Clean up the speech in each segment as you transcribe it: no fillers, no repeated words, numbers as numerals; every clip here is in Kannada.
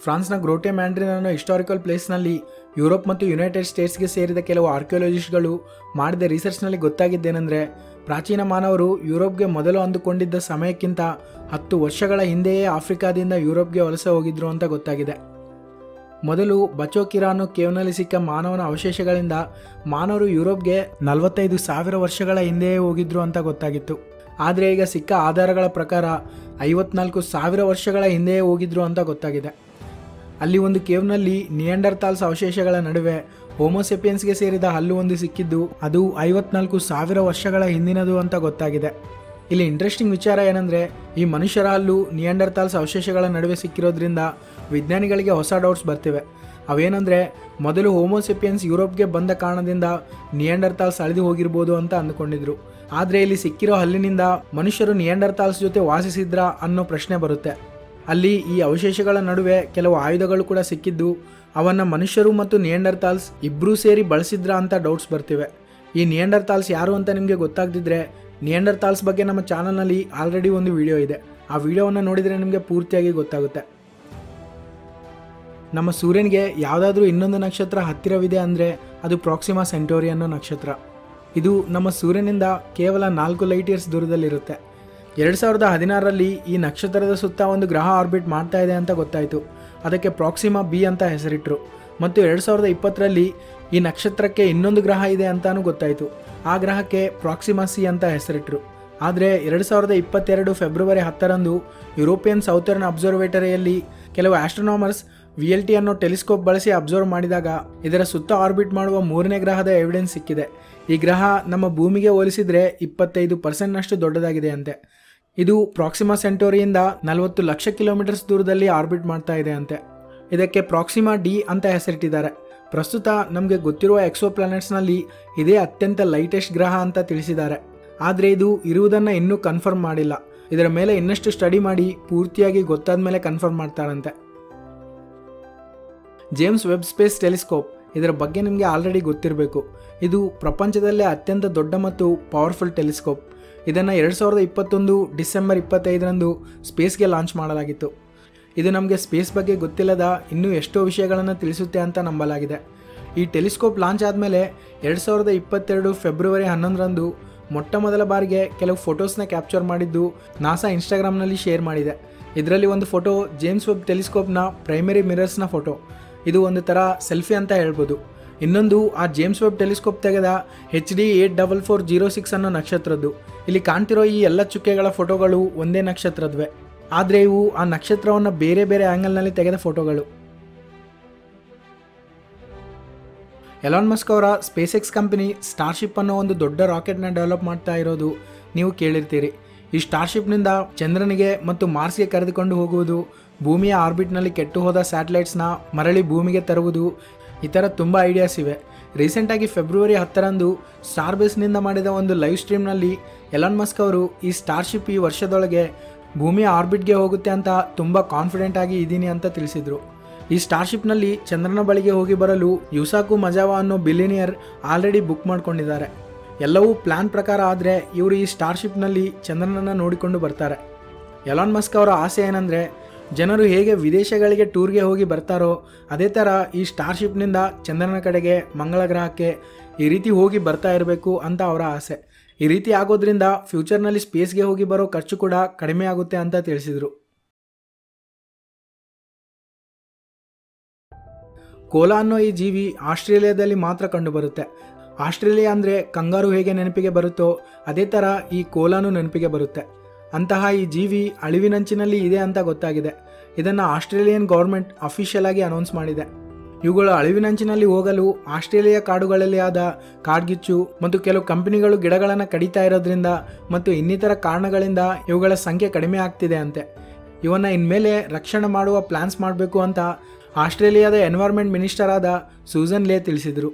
ಫ್ರಾನ್ಸ್ನ ಗ್ರೋಟೆ ಮ್ಯಾಂಡ್ರಿನ್ ಅನ್ನೋ ಹಿಸ್ಟಾರಿಕಲ್ ಪ್ಲೇಸ್ನಲ್ಲಿ ಯುರೋಪ್ ಮತ್ತು ಯುನೈಟೆಡ್ ಸ್ಟೇಟ್ಸ್ಗೆ ಸೇರಿದ ಕೆಲವು ಆರ್ಕಿಯಾಲಜಿಸ್ಟ್ಗಳು ಮಾಡಿದ ರಿಸರ್ಚ್ನಲ್ಲಿ ಗೊತ್ತಾಗಿದ್ದೇನೆಂದರೆ, ಪ್ರಾಚೀನ ಮಾನವರು ಯುರೋಪ್ಗೆ ಮೊದಲು ಅಂದುಕೊಂಡಿದ್ದ ಸಮಯಕ್ಕಿಂತ 10 ವರ್ಷಗಳ ಹಿಂದೆಯೇ ಆಫ್ರಿಕಾದಿಂದ ಯುರೋಪ್ಗೆ ವಲಸೆ ಹೋಗಿದ್ರು ಅಂತ ಗೊತ್ತಾಗಿದೆ. ಮೊದಲು ಬಚೋಕಿರಾ ಅನ್ನೋ ಕೇವ್ನಲ್ಲಿ ಸಿಕ್ಕ ಮಾನವನ ಅವಶೇಷಗಳಿಂದ ಮಾನವರು ಯುರೋಪ್ಗೆ 45,000 ವರ್ಷಗಳ ಹಿಂದೆಯೇ ಹೋಗಿದ್ರು ಅಂತ ಗೊತ್ತಾಗಿತ್ತು. ಆದರೆ ಈಗ ಸಿಕ್ಕ ಆಧಾರಗಳ ಪ್ರಕಾರ 54,000 ವರ್ಷಗಳ ಹಿಂದೆಯೇ ಹೋಗಿದ್ರು ಅಂತ ಗೊತ್ತಾಗಿದೆ. ಅಲ್ಲಿ ಒಂದು ಕೇವ್ನಲ್ಲಿ ನಿಯಾಂಡರ್ತಾಲ್ಸ್ ಅವಶೇಷಗಳ ನಡುವೆ ಹೋಮೋಸೆಪಿಯನ್ಸ್ಗೆ ಸೇರಿದ ಹಲ್ಲು ಒಂದು ಸಿಕ್ಕಿದ್ದು, ಅದು 54,000 ವರ್ಷಗಳ ಹಿಂದಿನದು ಅಂತ ಗೊತ್ತಾಗಿದೆ. ಇಲ್ಲಿ ಇಂಟ್ರೆಸ್ಟಿಂಗ್ ವಿಚಾರ ಏನಂದರೆ, ಈ ಮನುಷ್ಯರ ಹಲ್ಲು ನಿಯಾಂಡರ್ತಾಲ್ಸ್ ಅವಶೇಷಗಳ ನಡುವೆ ಸಿಕ್ಕಿರೋದ್ರಿಂದ ವಿಜ್ಞಾನಿಗಳಿಗೆ ಹೊಸ ಡೌಟ್ಸ್ ಬರ್ತಿವೆ. ಅವೇನೆಂದರೆ, ಮೊದಲು ಹೋಮೋಸೆಪಿಯನ್ಸ್ ಯುರೋಪ್ಗೆ ಬಂದ ಕಾರಣದಿಂದ ನಿಯಾಂಡರ್ತಾಲ್ಸ್ ಅಳಿದು ಹೋಗಿರ್ಬೋದು ಅಂತ ಅಂದ್ಕೊಂಡಿದ್ರು. ಆದರೆ ಇಲ್ಲಿ ಸಿಕ್ಕಿರೋ ಹಲ್ಲಿನಿಂದ ಮನುಷ್ಯರು ನಿಯಾಂಡರ್ತಾಲ್ಸ್ ಜೊತೆ ವಾಸಿಸಿದ್ರಾ ಅನ್ನೋ ಪ್ರಶ್ನೆ ಬರುತ್ತೆ. ಅಲ್ಲಿ ಈ ಅವಶೇಷಗಳ ನಡುವೆ ಕೆಲವು ಆಯುಧಗಳು ಕೂಡ ಸಿಕ್ಕಿದ್ದು, ಅವನ್ನು ಮನುಷ್ಯರು ಮತ್ತು ನಿಯಾಂಡರ್ತಾಲ್ಸ್ ಇಬ್ಬರೂ ಸೇರಿ ಬಳಸಿದ್ರಾ ಅಂತ ಡೌಟ್ಸ್ ಬರ್ತಿವೆ. ಈ ನಿಯಾಂಡರ್ತಾಲ್ಸ್ ಯಾರು ಅಂತ ನಿಮಗೆ ಗೊತ್ತಾಗದಿದ್ದರೆ, ನಿಯಾಂಡರ್ತಾಲ್ಸ್ ಬಗ್ಗೆ ನಮ್ಮ ಚಾನಲ್ನಲ್ಲಿ ಆಲ್ರೆಡಿ ಒಂದು ವಿಡಿಯೋ ಇದೆ. ಆ ವಿಡಿಯೋವನ್ನು ನೋಡಿದರೆ ನಿಮಗೆ ಪೂರ್ತಿಯಾಗಿ ಗೊತ್ತಾಗುತ್ತೆ. ನಮ್ಮ ಸೂರ್ಯನಿಗೆ ಯಾವುದಾದ್ರೂ ಇನ್ನೊಂದು ನಕ್ಷತ್ರ ಹತ್ತಿರವಿದೆ ಅಂದರೆ ಅದು ಪ್ರಾಕ್ಸಿಮಾ ಸೆಂಟೋರಿ ಅನ್ನೋ ನಕ್ಷತ್ರ. ಇದು ನಮ್ಮ ಸೂರ್ಯನಿಂದ ಕೇವಲ 4 ಲೈಟ್ ಇಯರ್ಸ್ ದೂರದಲ್ಲಿರುತ್ತೆ. 2016ರಲ್ಲಿ ಈ ನಕ್ಷತ್ರದ ಸುತ್ತ ಒಂದು ಗ್ರಹ ಆರ್ಬಿಟ್ ಮಾಡ್ತಾ ಇದೆ ಅಂತ ಗೊತ್ತಾಯಿತು. ಅದಕ್ಕೆ ಪ್ರಾಕ್ಸಿಮಾ ಬಿ ಅಂತ ಹೆಸರಿಟ್ಟರು. ಮತ್ತು 2020ರಲ್ಲಿ ಈ ನಕ್ಷತ್ರಕ್ಕೆ ಇನ್ನೊಂದು ಗ್ರಹ ಇದೆ ಅಂತಾನೂ ಗೊತ್ತಾಯಿತು. ಆ ಗ್ರಹಕ್ಕೆ ಪ್ರಾಕ್ಸಿಮಾ ಸಿ ಅಂತ ಹೆಸರಿಟ್ಟರು. ಆದರೆ 2022 ಫೆಬ್ರವರಿ 10ರಂದು ಯುರೋಪಿಯನ್ ಸೌತರ್ನ್ ಅಬ್ಸರ್ವೇಟರಿಯಲ್ಲಿ ಕೆಲವು ಆಸ್ಟ್ರೋನಾಮರ್ಸ್ VLT ಅನ್ನೋ ಟೆಲಿಸ್ಕೋಪ್ ಬಳಸಿ ಅಬ್ಸರ್ವ್ ಮಾಡಿದಾಗ ಇದರ ಸುತ್ತ ಆರ್ಬಿಟ್ ಮಾಡುವ 3ನೇ ಗ್ರಹದ ಎವಿಡೆನ್ಸ್ ಸಿಕ್ಕಿದೆ. ಈ ಗ್ರಹ ನಮ್ಮ ಭೂಮಿಗೆ ಹೋಲಿಸಿದರೆ 25% ದೊಡ್ಡದಾಗಿದೆ ಅಂತೆ. ಇದು ಪ್ರಾಕ್ಸಿಮಾ ಸೆಂಟೋರಿಯಿಂದ 40 ಲಕ್ಷ ಕಿಲೋಮೀಟರ್ಸ್ ದೂರದಲ್ಲಿ ಆರ್ಬಿಟ್ ಮಾಡ್ತಾ ಇದೆ ಅಂತೆ. ಇದಕ್ಕೆ ಪ್ರಾಕ್ಸಿಮಾ ಡಿ ಅಂತ ಹೆಸರಿಟ್ಟಿದ್ದಾರೆ. ಪ್ರಸ್ತುತ ನಮಗೆ ಗೊತ್ತಿರುವ ಎಕ್ಸೋ ಪ್ಲಾನೆಟ್ಸ್ನಲ್ಲಿ ಇದೇ ಅತ್ಯಂತ ಲೈಟೆಸ್ಟ್ ಗ್ರಹ ಅಂತ ತಿಳಿಸಿದ್ದಾರೆ. ಆದರೆ ಇದು ಇರುವುದನ್ನು ಇನ್ನೂ ಕನ್ಫರ್ಮ್ ಮಾಡಿಲ್ಲ. ಇದರ ಮೇಲೆ ಇನ್ನಷ್ಟು ಸ್ಟಡಿ ಮಾಡಿ ಪೂರ್ತಿಯಾಗಿ ಗೊತ್ತಾದ ಮೇಲೆ ಕನ್ಫರ್ಮ್ ಮಾಡ್ತಾರಂತೆ. ಜೇಮ್ಸ್ ವೆಬ್ ಸ್ಪೇಸ್ ಟೆಲಿಸ್ಕೋಪ್, ಇದರ ಬಗ್ಗೆ ನಿಮಗೆ ಆಲ್ರೆಡಿ ಗೊತ್ತಿರಬೇಕು. ಇದು ಪ್ರಪಂಚದಲ್ಲೇ ಅತ್ಯಂತ ದೊಡ್ಡ ಮತ್ತು ಪವರ್ಫುಲ್ ಟೆಲಿಸ್ಕೋಪ್. ಇದನ್ನು 2021 ಡಿಸೆಂಬರ್ 25ರಂದು ಸ್ಪೇಸ್ಗೆ ಲಾಂಚ್ ಮಾಡಲಾಗಿತ್ತು. ಇದು ನಮಗೆ ಸ್ಪೇಸ್ ಬಗ್ಗೆ ಗೊತ್ತಿಲ್ಲದ ಇನ್ನೂ ಎಷ್ಟೋ ವಿಷಯಗಳನ್ನು ತಿಳಿಸುತ್ತೆ ಅಂತ ನಂಬಲಾಗಿದೆ. ಈ ಟೆಲಿಸ್ಕೋಪ್ ಲಾಂಚ್ ಆದಮೇಲೆ 2022 ಫೆಬ್ರವರಿ 11ರಂದು ಮೊಟ್ಟ ಮೊದಲ ಬಾರಿಗೆ ಕೆಲವು ಫೋಟೋಸ್ನ ಕ್ಯಾಪ್ಚರ್ ಮಾಡಿದ್ದು ನಾಸಾ ಇನ್ಸ್ಟಾಗ್ರಾಮ್ನಲ್ಲಿ ಶೇರ್ ಮಾಡಿದೆ. ಇದರಲ್ಲಿ ಒಂದು ಫೋಟೋ ಜೇಮ್ಸ್ ವೆಬ್ ಟೆಲಿಸ್ಕೋಪ್ನ ಪ್ರೈಮರಿ ಮಿರರ್ಸ್ನ ಫೋಟೋ. ಇದು ಒಂದು ಥರ ಸೆಲ್ಫಿ ಅಂತ ಹೇಳ್ಬೋದು. ಇನ್ನೊಂದು ಆ ಜೇಮ್ಸ್ ವೆಬ್ ಟೆಲಿಸ್ಕೋಪ್ ತೆಗೆದ HD 84406 ಅನ್ನೋ ನಕ್ಷತ್ರದ್ದು. ಇಲ್ಲಿ ಕಾಣ್ತಿರೋ ಈ ಎಲ್ಲ ಚುಕ್ಕೆಗಳ ಫೋಟೋಗಳು ಒಂದೇ ನಕ್ಷತ್ರದ್ವೇ, ಆದರೆ ಇವು ಆ ನಕ್ಷತ್ರವನ್ನು ಬೇರೆ ಬೇರೆ ಆ್ಯಂಗಲ್ನಲ್ಲಿ ತೆಗೆದ ಫೋಟೋಗಳು. ಎಲಾನ್ ಮಸ್ಕ್ ಅವರ ಸ್ಪೇಸ್ ಎಕ್ಸ್ ಕಂಪನಿ ಸ್ಟಾರ್ಶಿಪ್ ಅನ್ನೋ ಒಂದು ದೊಡ್ಡ ರಾಕೆಟ್ನ ಡೆವಲಪ್ ಮಾಡ್ತಾ ಇರೋದು ನೀವು ಕೇಳಿರ್ತೀರಿ. ಈ ಸ್ಟಾರ್ಶಿಪ್ನಿಂದ ಚಂದ್ರನಿಗೆ ಮತ್ತು ಮಾರ್ಸ್ಗೆ ಕರೆದುಕೊಂಡು ಹೋಗುವುದು, ಭೂಮಿಯ ಆರ್ಬಿಟ್ನಲ್ಲಿ ಕೆಟ್ಟು ಹೋದ ಸ್ಯಾಟಲೈಟ್ಸ್ನ ಮರಳಿ ಭೂಮಿಗೆ ತರುವುದು, ಈ ಥರ ತುಂಬ ಐಡಿಯಾಸ್ ಇವೆ. ರೀಸೆಂಟಾಗಿ ಫೆಬ್ರವರಿ 10ರಂದು ಸ್ಟಾರ್ ಬೇಸ್ನಿಂದ ಮಾಡಿದ ಒಂದು ಲೈವ್ ಸ್ಟ್ರೀಮ್ನಲ್ಲಿ ಎಲಾನ್ ಮಸ್ಕ್ ಅವರು ಈ ಸ್ಟಾರ್ಶಿಪ್ ಈ ವರ್ಷದೊಳಗೆ ಭೂಮಿಯ ಆರ್ಬಿಟ್ಗೆ ಹೋಗುತ್ತೆ ಅಂತ ತುಂಬ ಕಾನ್ಫಿಡೆಂಟ್ ಆಗಿ ಇದ್ದೀನಿ ಅಂತ ತಿಳಿಸಿದರು. ಈ ಸ್ಟಾರ್ಶಿಪ್ನಲ್ಲಿ ಚಂದ್ರನ ಬಳಿಗೆ ಹೋಗಿ ಬರಲು ಯುಸಾಕು ಮಜಾವಾ ಅನ್ನೋ ಬಿಲಿಯನಿಯರ್ ಆಲ್ರೆಡಿ ಬುಕ್ ಮಾಡ್ಕೊಂಡಿದ್ದಾರೆ. ಎಲ್ಲವೂ ಪ್ಲ್ಯಾನ್ ಪ್ರಕಾರ ಆದರೆ ಇವರು ಈ ಸ್ಟಾರ್ಶಿಪ್ನಲ್ಲಿ ಚಂದ್ರನನ್ನು ನೋಡಿಕೊಂಡು ಬರ್ತಾರೆ. ಎಲಾನ್ ಮಸ್ಕ್ ಅವರ ಆಸೆ ಏನಂದರೆ, ಜನರು ಹೇಗೆ ವಿದೇಶಗಳಿಗೆ ಟೂರ್ಗೆ ಹೋಗಿ ಬರ್ತಾರೋ ಅದೇ ಥರ ಈ ಸ್ಟಾರ್ಶಿಪ್ನಿಂದ ಚಂದ್ರನ ಕಡೆಗೆ, ಮಂಗಳ ಗ್ರಹಕ್ಕೆ ಈ ರೀತಿ ಹೋಗಿ ಬರ್ತಾ ಇರಬೇಕು ಅಂತ ಅವರ ಆಸೆ. ಈ ರೀತಿ ಆಗೋದ್ರಿಂದ ಫ್ಯೂಚರ್ನಲ್ಲಿ ಸ್ಪೇಸ್ಗೆ ಹೋಗಿ ಬರೋ ಖರ್ಚು ಕೂಡ ಕಡಿಮೆ ಆಗುತ್ತೆ ಅಂತ ತಿಳಿಸಿದರು. ಕೋಲಾ ಅನ್ನೋ ಈ ಜೀವಿ ಆಸ್ಟ್ರೇಲಿಯಾದಲ್ಲಿ ಮಾತ್ರ ಕಂಡುಬರುತ್ತೆ. ಆಸ್ಟ್ರೇಲಿಯಾ ಅಂದರೆ ಕಂಗಾರು ಹೇಗೆ ನೆನಪಿಗೆ ಬರುತ್ತೋ ಅದೇ ಥರ ಈ ಕೋಲಾನು ನೆನಪಿಗೆ ಬರುತ್ತೆ. ಅಂತಹ ಈ ಜೀವಿ ಅಳಿವಿನಂಚಿನಲ್ಲಿ ಇದೆ ಅಂತ ಗೊತ್ತಾಗಿದೆ. ಇದನ್ನು ಆಸ್ಟ್ರೇಲಿಯನ್ ಗೌರ್ಮೆಂಟ್ ಅಫಿಷಿಯಲ್ ಆಗಿ ಅನೌನ್ಸ್ ಮಾಡಿದೆ. ಇವುಗಳು ಅಳಿವಿನಂಚಿನಲ್ಲಿ ಹೋಗಲು ಆಸ್ಟ್ರೇಲಿಯಾ ಕಾಡುಗಳಲ್ಲಿ ಆದ ಕಾಡ್ಗಿಚ್ಚು ಮತ್ತು ಕೆಲವು ಕಂಪನಿಗಳು ಗಿಡಗಳನ್ನು ಕಡಿತಾ ಇರೋದ್ರಿಂದ ಮತ್ತು ಇನ್ನಿತರ ಕಾರಣಗಳಿಂದ ಇವುಗಳ ಸಂಖ್ಯೆ ಕಡಿಮೆ ಆಗ್ತಿದೆ ಅಂತೆ. ಇವನ್ನು ಇನ್ಮೇಲೆ ರಕ್ಷಣೆ ಮಾಡುವ ಪ್ಲಾನ್ಸ್ ಮಾಡಬೇಕು ಅಂತ ಆಸ್ಟ್ರೇಲಿಯಾದ ಎನ್ವೈರ್ಮೆಂಟ್ ಮಿನಿಸ್ಟರ್ ಆದ ಸೂಸನ್ ಲೇ ತಿಳಿಸಿದರು.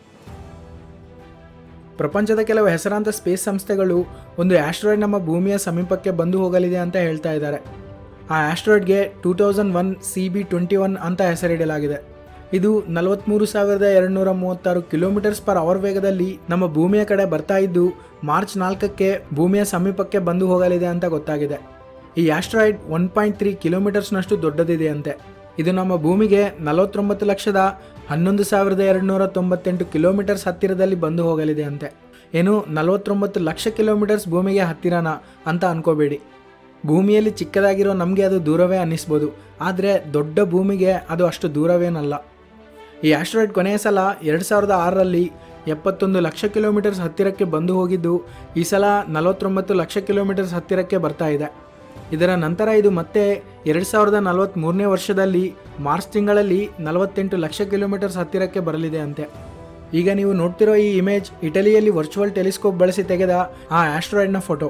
ಪ್ರಪಂಚದ ಕೆಲವು ಹೆಸರಾಂತ ಸ್ಪೇಸ್ ಸಂಸ್ಥೆಗಳು ಒಂದು ಆಸ್ಟ್ರಾಯ್ಡ್ ನಮ್ಮ ಭೂಮಿಯ ಸಮೀಪಕ್ಕೆ ಬಂದು ಹೋಗಲಿದೆ ಅಂತ ಹೇಳ್ತಾ ಇದ್ದಾರೆ. ಆ ಆಸ್ಟ್ರಾಯ್ಡ್ಗೆ 2001 CB21 ಅಂತ ಹೆಸರಿಡಲಾಗಿದೆ. ಇದು 43,236 km/h ವೇಗದಲ್ಲಿ ನಮ್ಮ ಭೂಮಿಯ ಕಡೆ ಬರ್ತಾ ಇದ್ದು ಮಾರ್ಚ್ 4ಕ್ಕೆ ಭೂಮಿಯ ಸಮೀಪಕ್ಕೆ ಬಂದು ಹೋಗಲಿದೆ ಅಂತ ಗೊತ್ತಾಗಿದೆ. ಈ ಆಸ್ಟ್ರಾಯ್ಡ್ 1.3 ಕಿಲೋಮೀಟರ್ಸ್ನಷ್ಟು ದೊಡ್ಡದಿದೆ ಅಂತೆ. ಇದು ನಮ್ಮ ಭೂಮಿಗೆ 49,11,298 ಕಿಲೋಮೀಟರ್ಸ್ ಹತ್ತಿರದಲ್ಲಿ ಬಂದು ಹೋಗಲಿದೆ ಅಂತೆ. ಏನು 49 ಲಕ್ಷ ಕಿಲೋಮೀಟರ್ಸ್ ಭೂಮಿಗೆ ಹತ್ತಿರನ ಅಂತ ಅನ್ಕೋಬೇಡಿ. ಭೂಮಿಯಲ್ಲಿ ಚಿಕ್ಕದಾಗಿರೋ ನಮಗೆ ಅದು ದೂರವೇ ಅನ್ನಿಸ್ಬೋದು, ಆದರೆ ದೊಡ್ಡ ಭೂಮಿಗೆ ಅದು ಅಷ್ಟು ದೂರವೇನಲ್ಲ. ಈ ಆಸ್ಟ್ರಾಯ್ಡ್ ಕೊನೆಯ ಸಲ 2006ರಲ್ಲಿ 71 ಲಕ್ಷ ಕಿಲೋಮೀಟರ್ಸ್ ಹತ್ತಿರಕ್ಕೆ ಬಂದು ಹೋಗಿದ್ದು ಈ ಸಲ 49 ಲಕ್ಷ ಕಿಲೋಮೀಟರ್ಸ್ ಹತ್ತಿರಕ್ಕೆ ಬರ್ತಾ ಇದೆ. ಇದರ ನಂತರ ಇದು ಮತ್ತೆ 2043ನೇ ವರ್ಷದಲ್ಲಿ ಮಾರ್ಚ್ ತಿಂಗಳಲ್ಲಿ 48 ಲಕ್ಷ ಕಿಲೋಮೀಟರ್ಸ್ ಹತ್ತಿರಕ್ಕೆ ಬರಲಿದೆ ಅಂತೆ. ಈಗ ನೀವು ನೋಡ್ತಿರೋ ಈ ಇಮೇಜ್ ಇಟಲಿಯಲ್ಲಿ ವರ್ಚುವಲ್ ಟೆಲಿಸ್ಕೋಪ್ ಬಳಸಿ ತೆಗೆದ ಆ ಆಸ್ಟ್ರಾಯ್ಡ್ನ ಫೋಟೋ.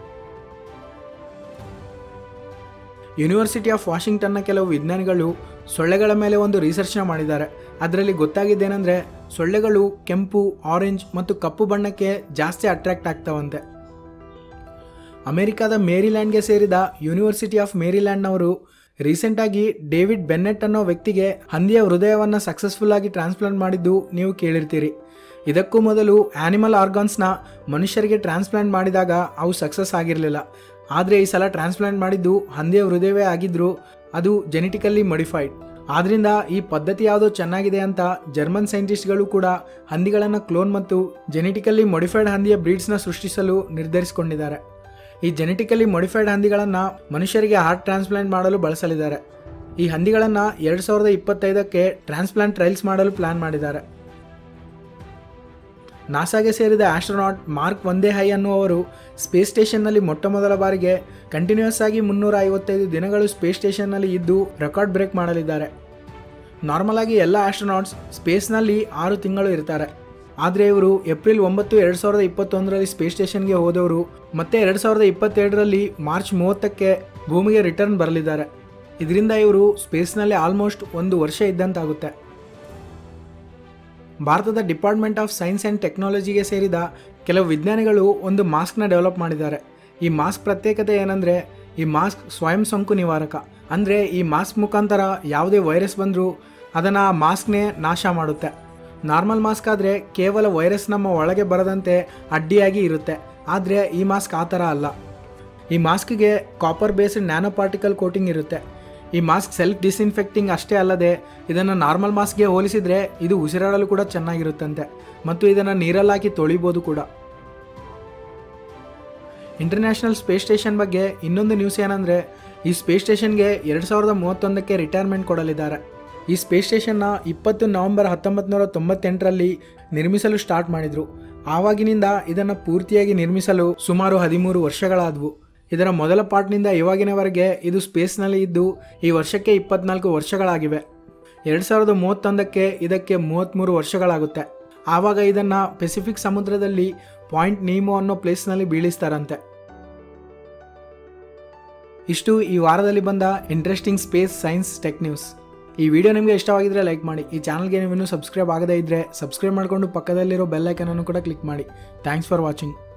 ಯೂನಿವರ್ಸಿಟಿ ಆಫ್ ವಾಷಿಂಗ್ಟನ್ನ ಕೆಲವು ವಿಜ್ಞಾನಿಗಳು ಸೊಳ್ಳೆಗಳ ಮೇಲೆ ಒಂದು ರಿಸರ್ಚ್ನ ಮಾಡಿದ್ದಾರೆ. ಅದರಲ್ಲಿ ಗೊತ್ತಾಗಿದ್ದೇನೆಂದರೆ ಸೊಳ್ಳೆಗಳು ಕೆಂಪು, ಆರೆಂಜ್ ಮತ್ತು ಕಪ್ಪು ಬಣ್ಣಕ್ಕೆ ಜಾಸ್ತಿ ಅಟ್ರಾಕ್ಟ್ ಆಗ್ತಾವಂತೆ. ಅಮೆರಿಕಾದ ಮೇರಿಲ್ಯಾಂಡ್ಗೆ ಸೇರಿದ ಯೂನಿವರ್ಸಿಟಿ ಆಫ್ ಮೇರಿಲ್ಯಾಂಡ್ನವರು ರೀಸೆಂಟಾಗಿ ಡೇವಿಡ್ ಬೆನ್ನೆಟ್ ಅನ್ನೋ ವ್ಯಕ್ತಿಗೆ ಹಂದಿಯ ಹೃದಯವನ್ನು ಸಕ್ಸಸ್ಫುಲ್ ಆಗಿ ಟ್ರಾನ್ಸ್ಪ್ಲಾಂಟ್ ಮಾಡಿದ್ದು ನೀವು ಕೇಳಿರ್ತೀರಿ. ಇದಕ್ಕೂ ಮೊದಲು ಆ್ಯನಿಮಲ್ ಆರ್ಗಾನ್ಸ್ನ ಮನುಷ್ಯರಿಗೆ ಟ್ರಾನ್ಸ್ಪ್ಲಾಂಟ್ ಮಾಡಿದಾಗ ಅವು ಸಕ್ಸಸ್ ಆಗಿರಲಿಲ್ಲ. ಆದರೆ ಈ ಸಲ ಟ್ರಾನ್ಸ್ಪ್ಲಾಂಟ್ ಮಾಡಿದ್ದು ಹಂದಿಯ ಹೃದಯವೇ ಆಗಿದ್ದರೂ ಅದು ಜೆನೆಟಿಕಲಿ ಮಾಡಿಫೈಡ್. ಆದ್ದರಿಂದ ಈ ಪದ್ಧತಿ ಯಾವುದೋ ಚೆನ್ನಾಗಿದೆ ಅಂತ ಜರ್ಮನ್ ಸೈಂಟಿಸ್ಟ್ಗಳು ಕೂಡ ಹಂದಿಗಳನ್ನು ಕ್ಲೋನ್ ಮತ್ತು ಜೆನೆಟಿಕಲಿ ಮಾಡಿಫೈಡ್ ಹಂದಿಯ ಬ್ರೀಡ್ಸ್ನ ಸೃಷ್ಟಿಸಲು ನಿರ್ಧರಿಸಿಕೊಂಡಿದ್ದಾರೆ. ಈ ಜೆನೆಟಿಕಲಿ ಮಾಡಿಫೈಡ್ ಹಂದಿಗಳನ್ನು ಮನುಷ್ಯರಿಗೆ ಹಾರ್ಟ್ ಟ್ರಾನ್ಸ್ಪ್ಲಾಂಟ್ ಮಾಡಲು ಬಳಸಲಿದ್ದಾರೆ. ಈ ಹಂದಿಗಳನ್ನು 2025ಕ್ಕೆ ಟ್ರಾನ್ಸ್ಪ್ಲಾಂಟ್ ಟ್ರಯಲ್ಸ್ ಮಾಡಲು ಪ್ಲಾನ್ ಮಾಡಿದ್ದಾರೆ. ನಾಸಾಗೆ ಸೇರಿದ ಆಸ್ಟ್ರೋನಾಟ್ ಮಾರ್ಕ್ ವಂದೇಹೈ ಅನ್ನುವರು ಸ್ಪೇಸ್ ಸ್ಟೇಷನ್ನಲ್ಲಿ ಮೊಟ್ಟಮೊದಲ ಬಾರಿಗೆ ಕಂಟಿನ್ಯೂಸ್ ಆಗಿ 355 ದಿನಗಳು ಸ್ಪೇಸ್ ಸ್ಟೇಷನ್ನಲ್ಲಿ ಇದ್ದು ರೆಕಾರ್ಡ್ ಬ್ರೇಕ್ ಮಾಡಲಿದ್ದಾರೆ. ನಾರ್ಮಲ್ ಆಗಿ ಎಲ್ಲ ಆಸ್ಟ್ರೋನಾಟ್ಸ್ ಸ್ಪೇಸ್ನಲ್ಲಿ 6 ತಿಂಗಳು ಇರ್ತಾರೆ. ಆದರೆ ಇವರು ಏಪ್ರಿಲ್ 9, 2021ರಲ್ಲಿ ಸ್ಪೇಸ್ ಸ್ಟೇಷನ್ಗೆ ಹೋದವರು ಮತ್ತೆ 2022ರಲ್ಲಿ ಮಾರ್ಚ್ 30ಕ್ಕೆ ಭೂಮಿಗೆ ರಿಟರ್ನ್ ಬರಲಿದ್ದಾರೆ. ಇದರಿಂದ ಇವರು ಸ್ಪೇಸ್ನಲ್ಲಿ ಆಲ್ಮೋಸ್ಟ್ 1 ವರ್ಷ ಇದ್ದಂತಾಗುತ್ತೆ. ಭಾರತದ ಡಿಪಾರ್ಟ್ಮೆಂಟ್ ಆಫ್ ಸೈನ್ಸ್ ಆ್ಯಂಡ್ ಟೆಕ್ನಾಲಜಿಗೆ ಸೇರಿದ ಕೆಲವು ವಿಜ್ಞಾನಿಗಳು ಒಂದು ಮಾಸ್ಕ್ನ ಡೆವಲಪ್ ಮಾಡಿದ್ದಾರೆ. ಈ ಮಾಸ್ಕ್ ಪ್ರತ್ಯೇಕತೆ ಏನಂದರೆ ಈ ಮಾಸ್ಕ್ ಸ್ವಯಂ ಸೋಂಕು ನಿವಾರಕ. ಅಂದರೆ ಈ ಮಾಸ್ಕ್ ಮುಖಾಂತರ ಯಾವುದೇ ವೈರಸ್ ಬಂದರೂ ಅದನ್ನು ಆ ಮಾಸ್ಕ್ನೇ ನಾಶ ಮಾಡುತ್ತೆ. ನಾರ್ಮಲ್ ಮಾಸ್ಕ್ ಆದರೆ ಕೇವಲ ವೈರಸ್ ನಮ್ಮ ಒಳಗೆ ಬರದಂತೆ ಅಡ್ಡಿಯಾಗಿ ಇರುತ್ತೆ. ಆದರೆ ಈ ಮಾಸ್ಕ್ ಆ ಥರ ಅಲ್ಲ. ಈ ಮಾಸ್ಕ್ಗೆ copper based nano particle coating ಇರುತ್ತೆ. ಈ ಮಾಸ್ಕ್ ಸೆಲ್ಫ್ ಡಿಸ್ಇನ್ಫೆಕ್ಟಿಂಗ್ ಅಷ್ಟೇ ಅಲ್ಲದೆ ಇದನ್ನು ನಾರ್ಮಲ್ ಮಾಸ್ಕ್ಗೆ ಹೋಲಿಸಿದರೆ ಇದು ಉಸಿರಾಡಲು ಕೂಡ ಚೆನ್ನಾಗಿರುತ್ತಂತೆ ಮತ್ತು ಇದನ್ನು ನೀರಲ್ಲಿ ಹಾಕಿ ತೊಳಿಬೋದು ಕೂಡ. ಇಂಟರ್ನ್ಯಾಷನಲ್ ಸ್ಪೇಸ್ ಸ್ಟೇಷನ್ ಬಗ್ಗೆ ಇನ್ನೊಂದು ನ್ಯೂಸ್ ಏನಂದರೆ ಈ ಸ್ಪೇಸ್ ಸ್ಟೇಷನ್ಗೆ 2031ಕ್ಕೆ ರಿಟೈರ್ಮೆಂಟ್ ಕೊಡಲಿದ್ದಾರೆ. ಈ ಸ್ಪೇಸ್ ಸ್ಟೇಷನ್ನ 20 ನವೆಂಬರ್ 1998ರಲ್ಲಿ ನಿರ್ಮಿಸಲು ಸ್ಟಾರ್ಟ್ ಮಾಡಿದರು. ಆವಾಗಿನಿಂದ ಇದನ್ನು ಪೂರ್ತಿಯಾಗಿ ನಿರ್ಮಿಸಲು ಸುಮಾರು 13 ವರ್ಷಗಳಾದವು. ಇದರ ಮೊದಲ ಪಾರ್ಟ್ನಿಂದ ಇವಾಗಿನವರೆಗೆ ಇದು ಸ್ಪೇಸ್ನಲ್ಲಿ ಇದ್ದು ಈ ವರ್ಷಕ್ಕೆ 24 ವರ್ಷಗಳಾಗಿವೆ. 2031ಕ್ಕೆ ಇದಕ್ಕೆ 33 ವರ್ಷಗಳಾಗುತ್ತೆ. ಆವಾಗ ಇದನ್ನು ಪೆಸಿಫಿಕ್ ಸಮುದ್ರದಲ್ಲಿ ಪಾಯಿಂಟ್ ನೀಮೋ ಅನ್ನೋ ಪ್ಲೇಸ್ನಲ್ಲಿ ಬೀಳಿಸ್ತಾರಂತೆ. ಇಷ್ಟು ಈ ವಾರದಲ್ಲಿ ಬಂದ interesting space science tech news. ಈ ವಿಡಿಯೋ ನಿಮಗೆ ಇಷ್ಟವಾಗಿದ್ದರೆ ಲೈಕ್ ಮಾಡಿ. ಈ ಚಾನಲ್ಗೆ ನೀವು ಇನ್ನೂ ಸಬ್ಸ್ಕ್ರೈಬ್ ಆಗದೇ ಇದ್ದರೆ ಸಬ್ಸ್ಕ್ರೈಬ್ ಮಾಡಿಕೊಂಡು ಪಕ್ಕದಲ್ಲಿರೋ ಬೆಲ್ ಐಕನ್ ಅನ್ನು ಕೂಡ ಕ್ಲಿಕ್ ಮಾಡಿ. Thanks for watching.